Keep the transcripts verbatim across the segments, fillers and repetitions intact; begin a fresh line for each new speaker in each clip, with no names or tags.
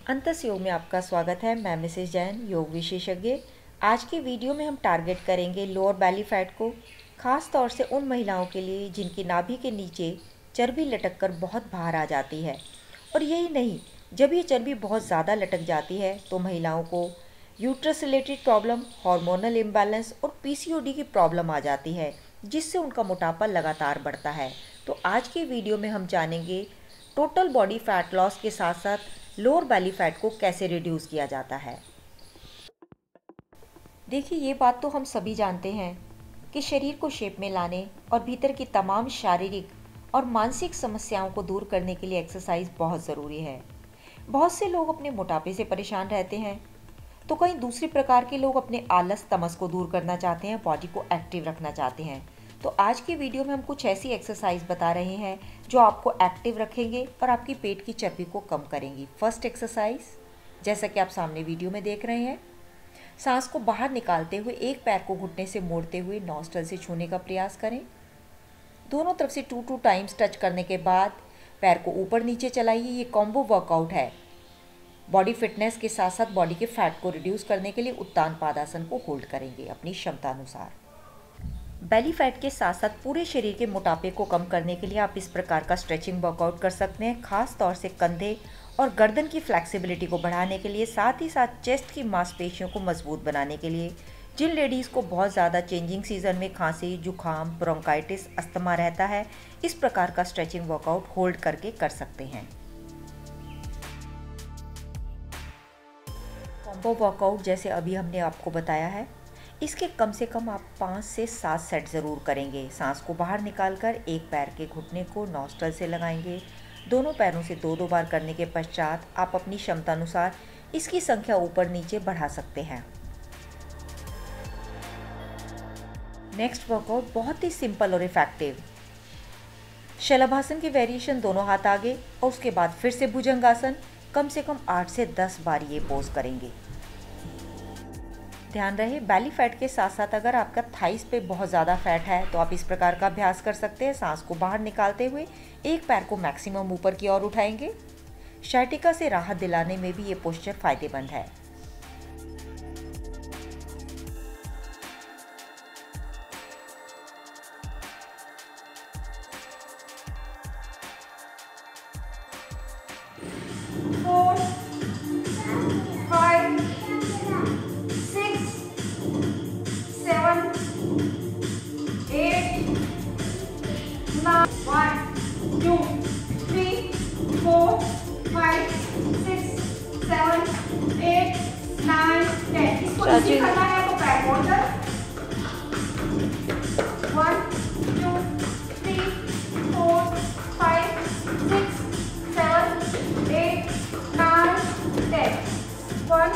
अंतस योग में आपका स्वागत है। मैं मिसेस जैन, योग विशेषज्ञ। आज की वीडियो में हम टारगेट करेंगे लोअर बेली फैट को, खास तौर से उन महिलाओं के लिए जिनकी नाभि के नीचे चर्बी लटक कर बहुत बाहर आ जाती है। और यही नहीं, जब ये चर्बी बहुत ज़्यादा लटक जाती है तो महिलाओं को uterus related problem, hormonal imbalance और पीसीओडी की प्रॉब्लम आ जाती है, जिससे उनका मोटापा लगातार बढ़ता है। तो आज की वीडियो में हम जानेंगे टोटल बॉडी फैट लॉस के साथ साथ लोअर बेली फैट को कैसे रिड्यूस किया जाता है। देखिए, ये बात तो हम सभी जानते हैं कि शरीर को शेप में लाने और भीतर की तमाम शारीरिक और मानसिक समस्याओं को दूर करने के लिए एक्सरसाइज बहुत ज़रूरी है। बहुत से लोग अपने मोटापे से परेशान रहते हैं, तो कई दूसरी प्रकार के लोग अपने आलस तमस को दूर करना चाहते हैं, बॉडी को एक्टिव रखना चाहते हैं। तो आज की वीडियो में हम कुछ ऐसी एक्सरसाइज बता रहे हैं जो आपको एक्टिव रखेंगे और आपकी पेट की चर्बी को कम करेंगी। फर्स्ट एक्सरसाइज, जैसा कि आप सामने वीडियो में देख रहे हैं, सांस को बाहर निकालते हुए एक पैर को घुटने से मोड़ते हुए नॉस्ट्रल से छूने का प्रयास करें। दोनों तरफ से टू टू टाइम्स टच करने के बाद पैर को ऊपर नीचे चलाइए। ये कॉम्बो वर्कआउट है। बॉडी फिटनेस के साथ साथ बॉडी के फैट को रिड्यूस करने के लिए उत्तान पादासन को होल्ड करेंगे अपनी क्षमता अनुसार। बेली फैट के साथ साथ पूरे शरीर के मोटापे को कम करने के लिए आप इस प्रकार का स्ट्रेचिंग वर्कआउट कर सकते हैं, खास तौर से कंधे और गर्दन की फ्लेक्सिबिलिटी को बढ़ाने के लिए, साथ ही साथ चेस्ट की मांसपेशियों को मजबूत बनाने के लिए। जिन लेडीज़ को बहुत ज़्यादा चेंजिंग सीजन में खांसी, जुखाम, ब्रोंकाइटिस, अस्थमा रहता है, इस प्रकार का स्ट्रेचिंग वर्कआउट होल्ड करके कर सकते हैं। कॉम्बो वर्कआउट जैसे अभी हमने आपको बताया है, इसके कम से कम आप पाँच से सात सेट ज़रूर करेंगे। सांस को बाहर निकालकर एक पैर के घुटने को नॉस्ट्रल से लगाएंगे। दोनों पैरों से दो दो बार करने के पश्चात आप अपनी क्षमता अनुसार इसकी संख्या ऊपर नीचे बढ़ा सकते हैं। नेक्स्ट वर्कआउट बहुत ही सिंपल और इफेक्टिव। शलभासन की वेरिएशन, दोनों हाथ आगे और उसके बाद फिर से भुजंगासन। कम से कम आठ से दस बार ये पोज करेंगे। ध्यान रहे, बेली फैट के साथ साथ अगर आपका थाइस पे बहुत ज़्यादा फैट है तो आप इस प्रकार का अभ्यास कर सकते हैं। सांस को बाहर निकालते हुए एक पैर को मैक्सिमम ऊपर की ओर उठाएंगे। शाइटिका से राहत दिलाने में भी ये पोस्चर फायदेमंद है।
इसको करना है तो पैर मोड़कर one two three four five six seven eight nine ten one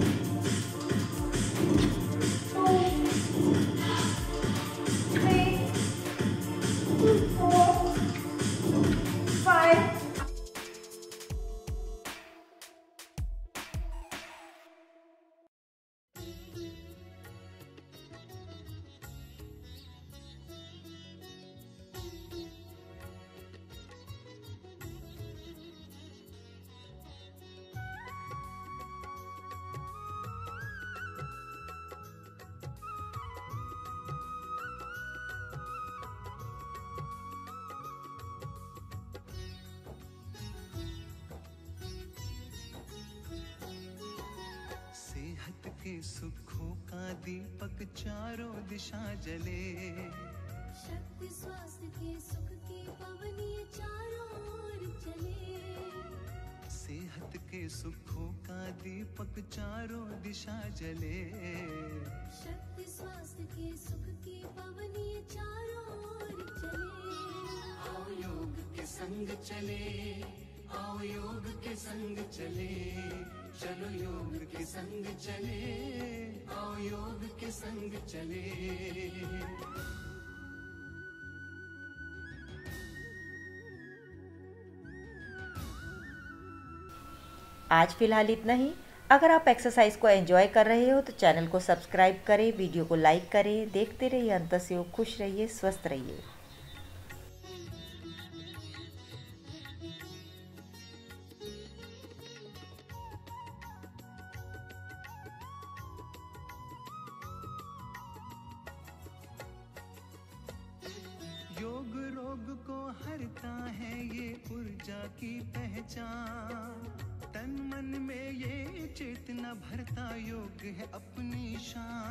two three four five.
सेहत के सुखों का दीपक चारों दिशा जले,
शक्ति स्वास्थ्य के सुख की पवनी चारों ओर चले।
सेहत के सुखों का दीपक चारों दिशा जले,
शक्ति स्वास्थ्य के सुख की पवनी चारों ओर चले।
आओ योग के संग चले, आओ योग के संग चले, चलो योग के संग चले, आओ योग के संग चले।
आज फिलहाल इतना ही। अगर आप एक्सरसाइज को एंजॉय कर रहे हो तो चैनल को सब्सक्राइब करें, वीडियो को लाइक करें। देखते रहिए अंतस योग। खुश रहिए, स्वस्थ रहिए।
को हरता है ये ऊर्जा की पहचान। तन मन में ये चेतना भरता योग है अपनी शान।